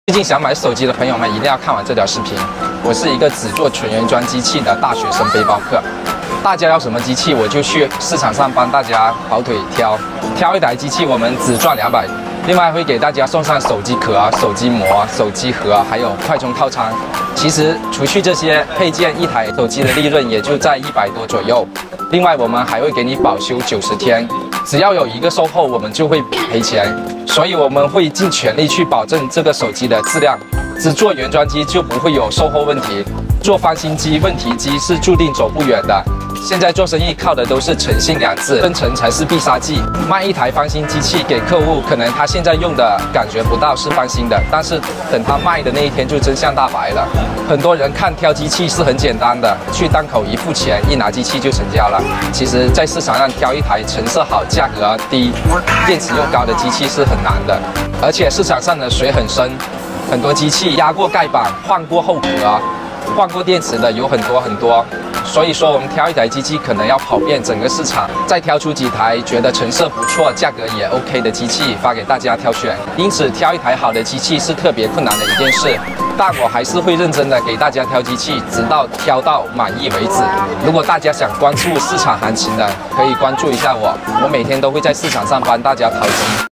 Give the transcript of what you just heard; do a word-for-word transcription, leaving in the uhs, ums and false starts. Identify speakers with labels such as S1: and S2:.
S1: 最近想买手机的朋友们一定要看完这条视频。我是一个只做纯原装机器的大学生背包客，大家要什么机器我就去市场上帮大家跑腿挑，挑一台机器我们只赚两百。另外会给大家送上手机壳、手机膜、手机盒，还有快充套餐。其实除去这些配件，一台手机的利润也就在一百多左右。另外我们还会给你保修九十天，只要有一个售后，我们就会赔钱。所以我们会尽全力去保证这个手机的质量。只做原装机就不会有售后问题，做翻新机、问题机是注定走不远的。现在做生意靠的都是诚信两字，真诚才是必杀技。卖一台翻新机器给客户，可能他现在用的感觉不到是翻新的，但是等他卖的那一天就真相大白了。很多人看挑机器是很简单的，去档口一付钱，一拿机器就成交了。其实，在市场上挑一台成色好、价格低、电池又高的机器是很难的，而且市场上的水很深。很多机器压过盖板、换过后壳、换过电池的有很多很多，所以说我们挑一台机器可能要跑遍整个市场，再挑出几台觉得成色不错、价格也 OK 的机器发给大家挑选。因此，挑一台好的机器是特别困难的一件事，但我还是会认真的给大家挑机器，直到挑到满意为止。如果大家想关注市场行情的，可以关注一下我，我每天都会在市场上帮大家淘机。